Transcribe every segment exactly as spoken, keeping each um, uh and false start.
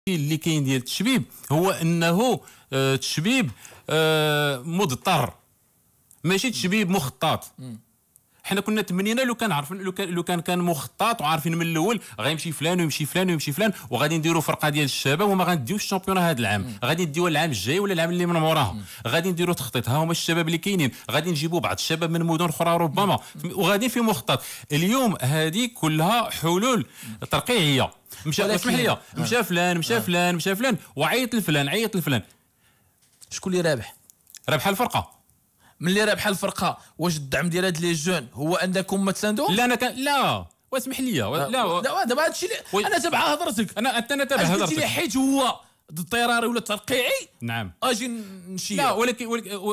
اللي كاين ديال التشبيب هو انه آه تشبيب آه مضطر ماشي تشبيب مخطط. حنا كنا تمنينا لو كان عارفين لو كان لو كان كان مخطط وعارفين من الاول غيمشي فلان ويمشي فلان ويمشي فلان وغادي نديروا فرقه ديال الشباب وما غنديوش الشامبيون هذا العام، غادي نديوها العام الجاي ولا العام اللي من موراهم، غادي نديروا تخطيط. ها هما الشباب اللي كاينين، غادي نجيبوا بعض الشباب من مدن اخرى ربما وغادي في مخطط. اليوم هذه كلها حلول ترقيعيه. مشى اسمح لي مشى فلان مشى فلان مشى فلان وعيط لفلان عيط لفلان. شكون اللي رابح؟ رابحه الفرقه. من اللي رابحه الفرقه واش الدعم ديال هاد لي جون هو انكم ما تساندوش؟ لا انا كان لا واسمح لي لا لا دابا هذا الشيء اللي انا تابع هضرتك. انا انا تابع هضرتك. قلت لي حيت هو اضطراري ولا ترقيعي نعم اجي نشير. لا ولكن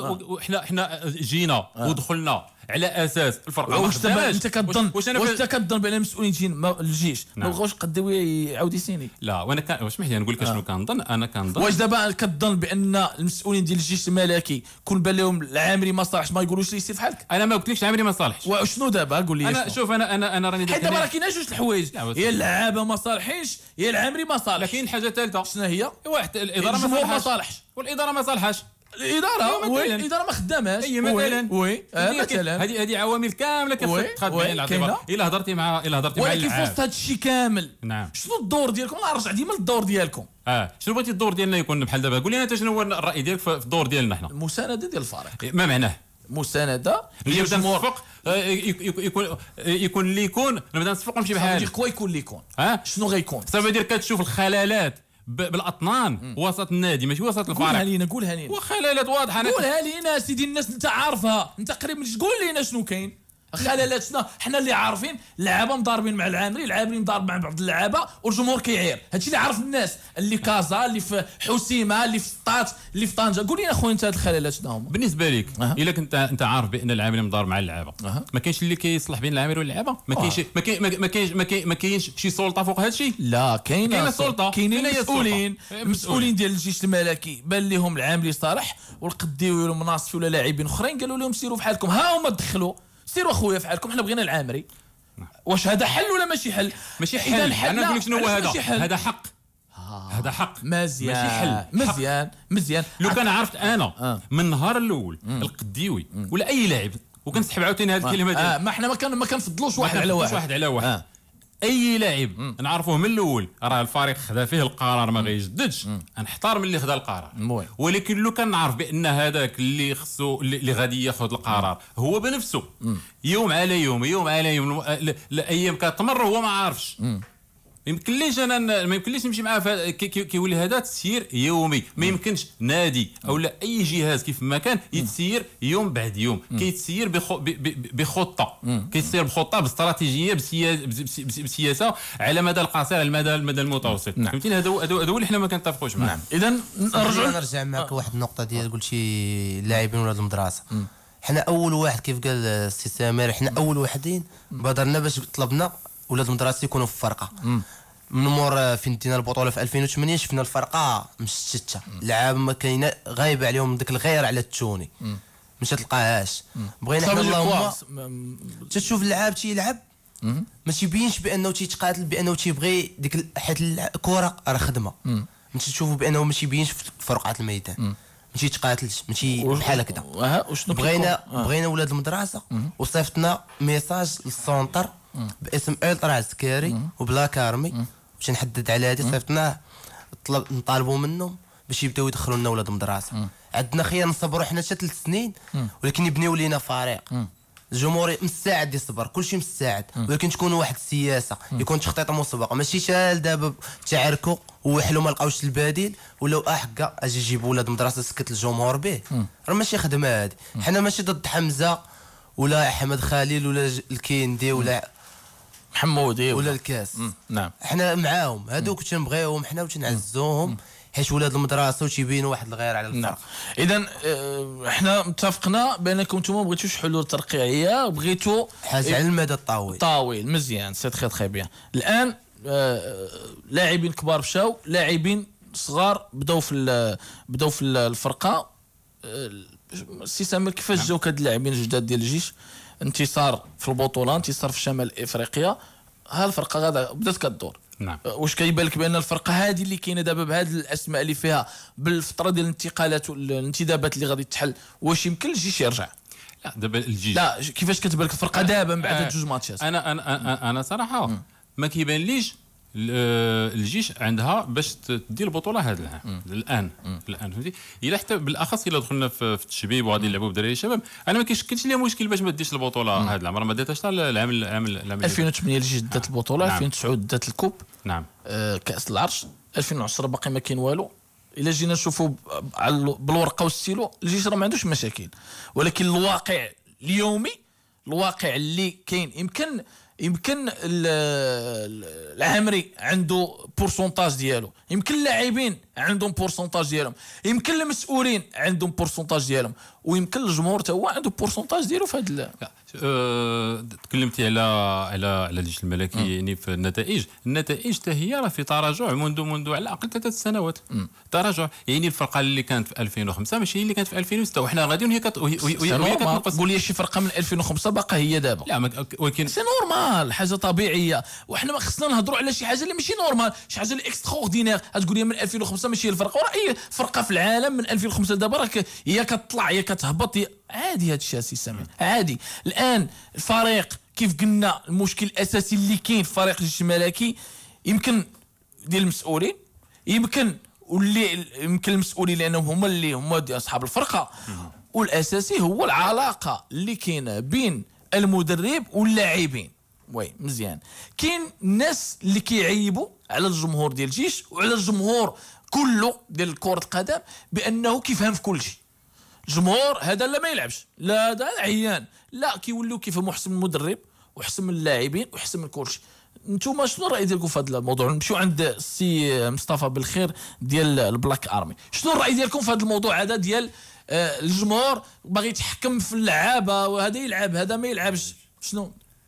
حنا حنا جينا آه. ودخلنا على اساس الفرقه. واش دابا انت كظن واش انت كظن بان المسؤولين جين الجيش ما بغاوش قداوي يعاود يسيني؟ لا وانا كان اسمح لي نقول لك شنو كنظن. انا كنظن واش دابا كظن بان المسؤولين ديال الجيش الملكي كون بان لهم العامري ما صالحش ما يقولوش لي يسير بحالك؟ انا ما قلتلكش العامري ما صالحش. وشنو دابا قول لي؟ انا شوف انا انا انا راني حيت دابا راه كاينه جوج الحوايج، يا اللعابه ما صالحينش يا العامري ما صالح. لكن حاجه ثالثه شنو هي؟ واحد الاداره ما صالحش والاداره ما صالحاش. الاداره وي الاداره ما خداماش. اي مثلا وي مثلا هذه هذه عوامل كامله كتخاد بعين الاعتبار. الا هضرتي مع الا هضرتي مع ولكن في وسط هذا الشيء كامل نعم شنو الدور ديالكم؟ الله رجع ديما للدور ديالكم. اه شنو بغيتي الدور ديالنا يكون بحال دابا؟ قول لي انت شنو هو الراي ديالك في الدور ديالنا حنا؟ المسانده ديال الفريق. ما معناه؟ مسانده نبدا نصفق يكون يكون اللي يكون نبدا نصفق ونمشي بحال كوا يكون اللي يكون. اه شنو غيكون؟ صافي دير كتشوف الخلالات بالاطنان وسط النادي ماشي وسط الفريق. قولها لينا قولها لينا وخلالات واضحه. قولها لينا سيدي الناس انت عارفها انت قريب من قول لينا شنو كاين خلالات. شنو حنا اللي عارفين اللعابه مضاربين مع العامري العامري مضارب مع بعض اللعابه والجمهور كيعير. هادشي اللي عارف الناس اللي كازا اللي في حسيمه اللي في سطات اللي في طنجه. قول لنا خويا انت هاد الخلالات شنو هما بالنسبه لك؟ أه. الا كنت انت عارف بان العامري مضارب مع اللعابه أه. ما كاينش اللي كيصلح بين العامري واللعابه. ما كاينش ما كاين ما كاينش ما كاينش شي سلطه فوق هادشي. لا كاينه سلطه كاينين مسؤولين المسؤولين ديال الجيش الملكي بان لهم العامري صالح والقديوي والمناصفي ولا لاعبين اخرين قالوا لهم سيروا بحالكم. ها هما دخلوا سيروا اخويا فحالكم حنا بغينا العامري. واش هذا حل ولا ماشي حل؟ ماشي حل. انا نقول لك شنو هو هذا هذا حق هذا حق مزيان ماشي حل. مزيان مزيان. لو كان عرفت انا آه. من النهار الاول القديوي ولا اي لاعب وكنسحب عاوتاني هذه الكلمه ديال آه. ما حنا ما كان ما كنفضلوش واحد على واحد واحد على واحد آه. اي لاعب نعرفوه من الاول راه الفريق خدا فيه القرار ما غيجددش نحترم اللي خدا القرار. مم. ولكن لو كان نعرف بان هذاك اللي خصو اللي غادي ياخذ القرار هو بنفسه مم. يوم على يوم يوم على يوم الايام كتمر وهو ما عارفش ما يمكنليش انا ما يمكنليش نمشي معاه. كيولي هذا تسيير يومي. ما يمكنش نادي او لا اي جهاز كيف ما كان يتسير يوم بعد يوم. كيتسير بخطه كيتسير بخطه باستراتيجيه بسياسه على مدى القصير على المدى المدى المتوسط. فهمتيني؟ هذا هذا هو اللي حنا ما كنتفقوش معاه. اذا نرجع نرجع معك واحد النقطه ديال قلتي لاعبين ولاد المدرسه. حنا اول واحد كيف قال السي سامر حنا اول وحدين بادرنا باش طلبنا ولاد المدرسه يكونوا في الفرقه. من مور فين دينا البطوله في ألفين وثمانية شفنا الفرقه مشتته لعاب ما كاينه غايبه عليهم ديك الغير على التوني مش تلقاهاش. بغينا حنا اللهم تشوف اللعاب تيلعب ما تيبينش بانه تيتقاتل بانه تيبغي ديك حيت الكره راه خدمه ما تشوفوا بانه ما تيبينش في فرقعه الميدان ما تيتقاتلش ماشي بحال هكذا. بغينا بغينا ولاد المدرسه وصيفطنا ميساج للسونتر باسم الترا عسكري وبلا كارمي باش نحدد على هذه صيفطناه طلب نطالبوا منهم باش يبداو يدخلوا لنا ولاد المدرسه. عندنا خيار نصبروا حنا حتى ثلاث سنين ولكن يبنيو لينا فريق. الجمهور مستعد يصبر كلشي مستعد ولكن تكون واحد السياسه يكون تخطيط مسبق ماشي شال دابا تعاركوا وحلوا ما لقاوش البديل ولاو احكا اجي يجيبوا ولاد المدرسه سكت الجمهور به. راه ماشي خدمه هذه. حنا ماشي ضد حمزه ولا احمد خليل ولا الكيندي ولا محمودي ولا الكاس. نعم حنا معاهم هذوك تنبغيوهم حنا وتنعزوهم حيت ولاد المدرسه وتيبينوا واحد الغير على الفرق. نعم. اذا احنا متفقنا بانكم نتوما ما بغيتوش حلول ترقيعيه بغيتوا حاجه على المدى الطويل. طويل مزيان سي تري تري بيان. الان آه لاعبين كبار مشاو لاعبين صغار بداو في بداو في الفرقه. السي سامر كيفاش جاوك هاد اللاعبين الجداد ديال الجيش؟ انتصار في البطوله انتصار في شمال افريقيا ها الفرقه غادا بدات كدور. نعم. واش كيبان لك بان الفرقه هذه اللي كاينه دابا بهذه الاسماء اللي فيها بالفتره ديال الانتقالات والانتدابات اللي غادي تحل، واش يمكن الجيش يرجع؟ لا دابا الجيش لا كيفاش كتبان لك الفرقه دابا من بعد هاد جوج ماتشات؟ انا انا انا, أنا صراحه م. ما كيبان ليش الجيش عندها باش تدير البطوله هذا العام الان م. الان فهمتي. الا حتى بالاخص الا دخلنا في التشبيب وغادي نلعبوا بدراري الشباب، انا ما كيشكلش لي مشكل باش ما ديرش البطوله هذا العام، راه ما داتهاش العام العام ألفين وثمانية الجيش دات البطوله. نعم. ألفين وتسعة دات الكوب. نعم. آه كاس العرش. ألفين وعشرة باقي ما كاين والو. الا جينا نشوفوا بالورقه والستيلو الجيش راه ما عندوش مشاكل، ولكن الواقع اليومي الواقع اللي كاين يمكن يمكن العامري عنده بورسونتاج ديالو، يمكن اللاعبين عندهم بورسونتاج ديالهم، يمكن المسؤولين عندهم بورسونتاج ديالهم، ويمكن الجمهور حتى هو عنده بورسونتاج ديالو في هذا. أه تكلمتي على على على الجيش الملكي يعني في النتائج، النتائج حتى هي راه في تراجع منذ منذ على الاقل ثلاث سنوات. م. تراجع يعني الفرقه اللي كانت في ألفين وخمسة ماشي هي اللي كانت في ألفين وستة، وحنا غاديين وهي كت وهي كتنقص. قول لي شي فرقه من ألفين وخمسة باقا هي دابا؟ لا ولكن سي نورمال، حاجه طبيعيه، وحنا ما خصنا نهضروا على شي حاجه اللي ماشي نورمال، شي حاجه اللي اكسترا اوردينير. تقول لي من ألفين وخمسة ماشي هي الفرقه، وراه اي فرقه في العالم من ألفين وخمسة دابا راه هي كتطلع هي كتهبط، عادي هذا الشيء سي سامي عادي. الان الفريق كيف قلنا المشكل الاساسي اللي كاين في فريق الجيش الملكي يمكن ديال المسؤولين، يمكن واللي يمكن المسؤولين لانهم هما اللي هما اصحاب الفرقه، والاساسي هو العلاقه اللي كاينه بين المدرب واللاعبين. وي مزيان، كاين الناس اللي كيعيبوا على الجمهور ديال الجيش وعلى الجمهور كله ديال كرة القدم بانه كيفهم في كل شيء. الجمهور هذا لا ما يلعبش، لا هذا عيان، لا كيوليو كيفهموا احسن من المدرب واحسن من اللاعبين واحسن من كل شيء. نتوما شنو الراي ديالكم في هذا الموضوع؟ نمشيو عند السي مصطفى بالخير ديال البلاك ارمي، شنو الراي ديالكم في هذا الموضوع هذا ديال آه الجمهور باغي يتحكم في اللعابه وهذا يلعب هذا ما يلعبش؟ شنو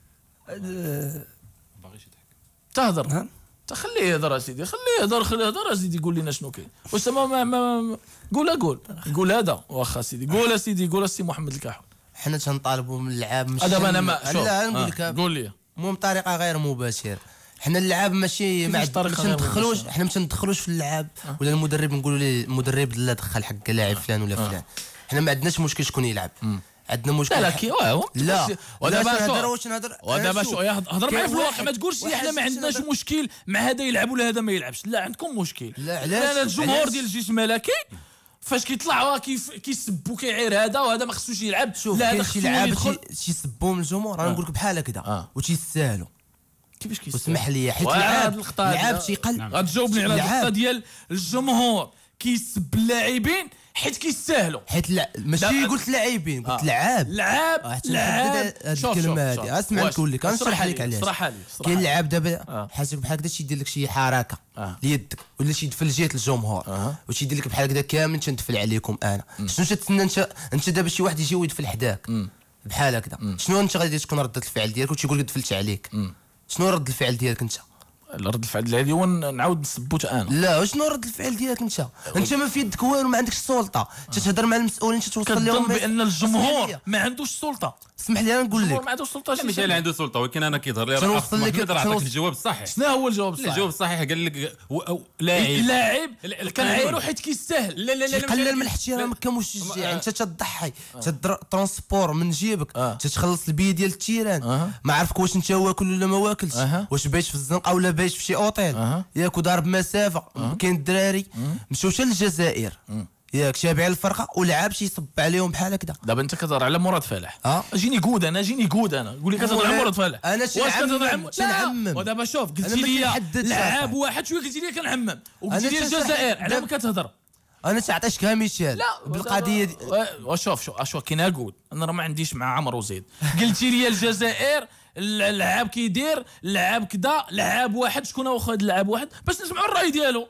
باغيش يتحكم؟ تهضر تخليه يهضر اسيدي، خليه يهضر خليه يهضر اسيدي، يقول لنا شنو كاين. واش ما, ما, ما قول قول قول هذا واخا سيدي، قول اسيدي قول السي محمد الكحول. حنا تنطالبوا من اللعاب مش هذا انا ما لا نقول لك قول لي مو بطريقه غير مباشره. حنا اللعاب ماشي ما ندخلوش، حنا ما ندخلوش في اللعاب ولا المدرب نقولوا ليه المدرب لا دخل حق لاعب فلان ولا فلان. حنا ما عندناش مشكل شكون يلعب، عندنا مشكل. لا كي واه لا ودابا نهضر واش نهضر ودابا شو هضر معايا في الواقع، ما تقولش لي حنا ما عندناش مشكل مع هذا يلعب ولا هذا ما يلعبش. لا عندكم مشكل. لا علاش؟ انا الجمهور ديال الجيش الملكي فاش كيطلعوا كيف كيسبوا كيعير هذا وهذا ما خصوش يلعب، لا هذا خصو يلعب. تيسبوا من الجمهور انا نقول لك بحال هكذا وتيستاهلوا. كيفاش كيستاهلوا؟ اسمح لي حيت لعاب لعاب تيقل. غتجاوبني على النقطه ديال الجمهور كيسب اللاعبين حيت كيستاهلوا، حيت لا ماشي قلت لاعبين قلت لعاب لعاب لعاب. هذه الكلمه هذه اسمع نقول لك نشرح لك علاش. كاين لعاب دابا حاسب بحال هكذا تيدير لك شي حركه ليدك ولا شي دفل جهه الجمهور وتيدير لك بحال هكذا كامل تندفل عليكم انا. شنو تتسنى انت انت دابا شي واحد يجي ويدفل حداك بحال هكذا، شنو انت غادي تكون رده الفعل ديالك وتيقول لك دفلت عليك؟ شنو رد الفعل ديالك انت؟ رد الفعل ديالي هو نعاود نسبوت انا. لا شنو رد الفعل ديالك انت؟ انت ما في يدك والو، ما عندكش السلطه، تتهضر مع المسؤولين توصل لهم بان الجمهور ما عندوش السلطه. اسمح لي انا نقول لك الجمهور ما عندوش السلطه. ماشي اللي عنده سلطه، ولكن انا كيظهر لي راه محمد راه عطاك الجواب الصحيح. شنو هو الجواب الصحيح؟ الجواب الصحيح قال لك لاعب لاعب كنعيرو حيت كيستاهل. لا لا لا قلل من الاحترام كمشجع، انت تضحي ترونسبور من جيبك، تتخلص البي ديال التيران، ما عرفك واش انت واكل ولا ما واكلش، واش بايش في الزنقه ولا بايش في شي اوطيل، ياك ضارب مسافه. كاين الدراري مشاو حتى للجزائر ياك تابع الفرقه ولعب شي يصب عليهم بحال هكذا. دابا انت كتهضر على مراد فالح. اه جيني قود انا جيني قود انا قول لي كتهضر على مراد فالح. انا شي نعمم نعمم. ودابا شوف قلتي لي لعاب واحد شويه قلتي لي كنعمم وقلتي لي الجزائر على ما كتهضر. انا تعطيش مثال بالقضيه دي. وشوف شوف شوف كاين قود انا راه ما عنديش مع عمرو زيد. قلتي لي الجزائر اللعاب كيدير لعاب كذا لعاب واحد شكون هو خد لعاب واحد باش نسمعوا الراي ديالو.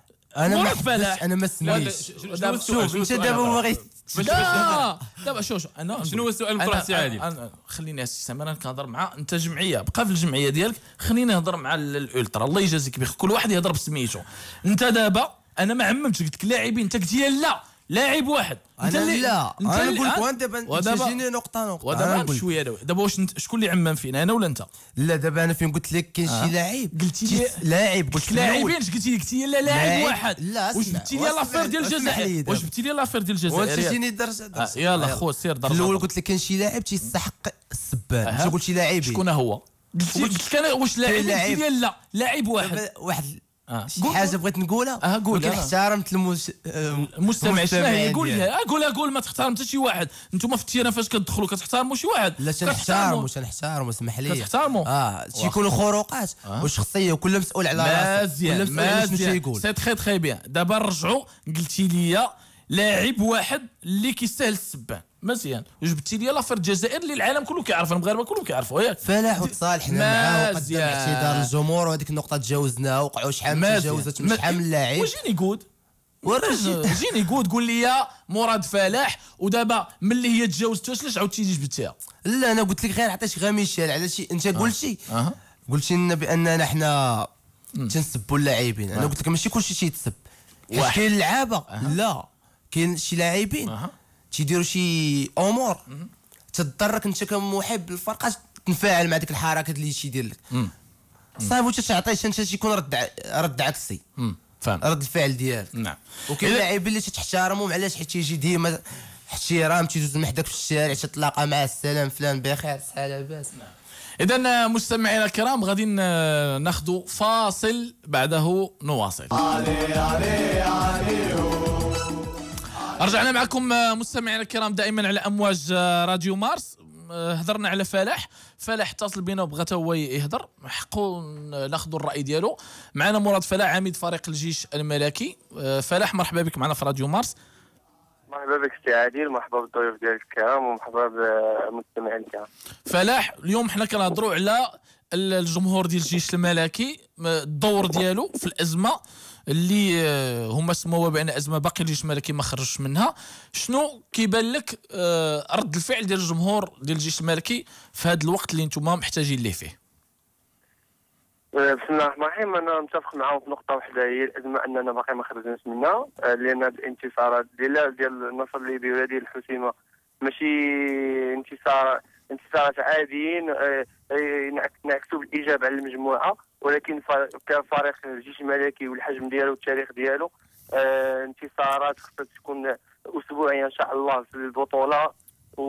انا ما فلاح انا ما سميتش. شوف انت دابا باغي لا دابا شوف شوف انا شنو هو السؤال الفرنسي عادي؟ خليني اسي سامر انا كنهضر مع انت جمعيه بقى في الجمعيه ديالك. خليني نهضر مع الالترا الله يجازيك بخير كل واحد يهضر بسميتو. انت دابا انا ما عممتش قلت لك لاعبين انت قلت لي لا لاعب واحد. انا لا انا نقول لك وانت ودابا تجيني نقطه نقطه ودابا بشويه دابا واش شكون اللي عمم فينا انا ولا انت؟ لا دابا انا فين قلت لك كاين شي لاعب قلتي لي لاعب قلت لاعبين اش قلتي لي قلتي لي لا لاعب واحد. لا واش جبتي لي لافير ديال الجزائر واش جبتي لي لافير ديال الجزائر واش جيني درجه يلا خو سير درجه. الاول قلت لك كاين شي لاعب تيستحق السبان ماشي قلت شي لاعبين. شكون هو؟ قلت لك انا واش لاعب قلتي لي لا لاعب واحد واحد آه. شي حاجه بغيت نقولها اه قول. ولكن احترمت المس... المستمع شنو هي؟ قول لي قول قول ما تحترم حتى شي واحد. انتم في التيران فاش كتدخلوا كتحترموا شي واحد؟ لا تنحترموا تنحترموا اسمح لي كتحترموا اه تيكونوا خروقات آه. وشخصيه وكل مسؤول على راسه. مزيان مزيان سي تخي تخي بيان. دابا نرجعوا قلتي لي لاعب واحد اللي كيستاهل السبان مزيان وجبتي لي لافير الجزائر اللي العالم كله كيعرفها المغاربه كلهم كيعرفوا ياك فلاح وتصالحنا معاه وقدم اعتذار الجمهور وهذيك النقطه تجاوزناها وقعوا شحال من تجاوزات من شحال من لاعب. وجيني قود جيني قود قول لي مراد فلاح ودابا ملي هي تجاوزت واش علاش عاودتي جبتيها؟ لا انا قلت لك غير عطيتك غير مثال على شي انت قلتي أه. قلتي لنا باننا حنا تنسبوا اللاعبين. انا قلت لك ماشي كلشي تيتسب كاين اللعابه أه. لا كاين شي لاعبين أه. تيديروا شي امور تضرك انت كمحب للفرقه تنفعل مع ديك الحركات اللي تيدير لك صافي واش تعطيه انت تيكون رد رد عكسي فاهم رد الفعل ديالك. نعم وكاين لاعبين اللي تحترمهم علاش حيت تيجي ديما احترام تيدوز من حداك في الشارع تتلاقى مع السلام فلان بخير صحه لاباس. نعم اذا مستمعينا الكرام غادي ناخذ فاصل بعده نواصل. علي علي علي رجعنا معكم مستمعينا الكرام دائما على امواج راديو مارس. هضرنا على فلاح فلاح اتصل بينا وبغى هو يهضر حقو ناخذوا الراي ديالو. معنا مراد فلاح عميد فريق الجيش الملكي. فلاح مرحبا بك معنا في راديو مارس. مرحبا بك سي عادل مرحبا بالضيوف ديالك الكرام ومرحبا بالمستمعين الكرام. فلاح اليوم حنا كنهضروا على الجمهور ديال الجيش الملكي الدور ديالو في الازمه اللي هما سموها بان ازمه باقي الجيش الملكي ما خرجش منها. شنو كيبان لك رد الفعل ديال الجمهور ديال الجيش الملكي في هذا الوقت اللي نتوما محتاجين ليه فيه؟ بسم الله الرحمن الرحيم. انا متفق معاهم في نقطه واحده هي الازمه اننا باقي ما خرجناش منها لان الانتصارات ديال ديال النصر الليبي ولا ديال الحسيمه ماشي انتصار انتصارات عاديين ينعكسوا بالايجاب على المجموعه ولكن كفريق الجيش الملكي والحجم ديالو والتاريخ ديالو اه انتصارات خصها تكون اسبوعيه ان شاء الله في البطوله و...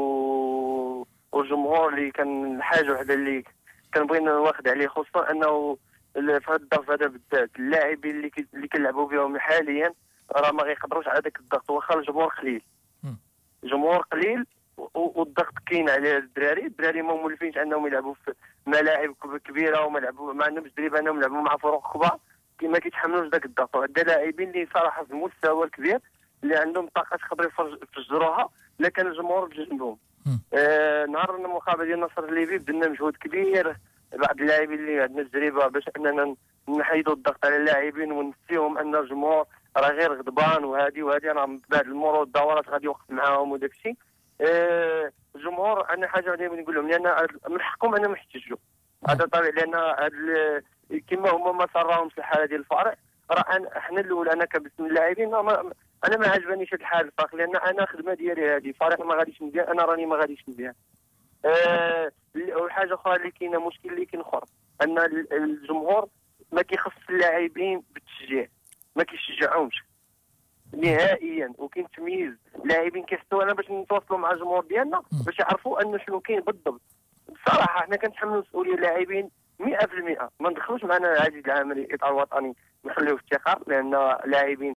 والجمهور اللي كان الحاجه وحده اللي كنبغي نواخد عليه خصوصا انه في هذا الظرف هذا بالذات اللاعبين اللي كي... اللي كنلعبوا بهم حاليا راه ما غيقدروش على ذاك الضغط واخا الجمهور قليل. الجمهور قليل والضغط كاين على الدراري. الدراري ما مولفينش انهم يلعبوا في ملاعب كبيره وما يلعبوا ما عندهمش تدريب انهم يلعبوا مع فرق كبار ما كيتحملوش ذاك الضغط. وعندنا لاعبين اللي صراحه في المستوى الكبير اللي عندهم طاقه يقدروا يفجروها لا كان الجمهور بجنبهم. آه نهار المقابله ديال النصر الليبي بدلنا مجهود كبير بعض اللاعبين اللي عندنا تجربه باش اننا نحيدوا الضغط على اللاعبين ونسيهم ان الجمهور راه غير غضبان وهادي وهادي. انا بعد المرور والدورات غادي وقف معاهم وداك الشيء. آه الجمهور انا حاجه دائما نقول لهم لان من حقهم انهم يحتجوا هذا طبيعي لان هاد كما هما ما صراهم في الحاله ديال الفريق راه احنا الاول انا كبسم اللاعبين انا ما عجبنيش هذه الحاله الفريق لان انا خدمه ديالي هذه فريق ما غاديش ندير انا راني ما غاديش ندير. آه وحاجه اخرى اللي كاينه مشكل اللي كاين اخر ان الجمهور ما كيخص اللاعبين بالتشجيع ما كيشجعهمش نهائيا وكاين تمييز لاعبين كيحسوا انا باش نتواصلوا مع الجمهور ديالنا باش يعرفوا ان شنو كاين بالضبط. بصراحه حنا كنتحملوا مسؤوليه اللاعبين مئة بالمئة ما ندخلوش معنا عزيز العامري الاطار الوطني نخليوه في افتخار لان لاعبين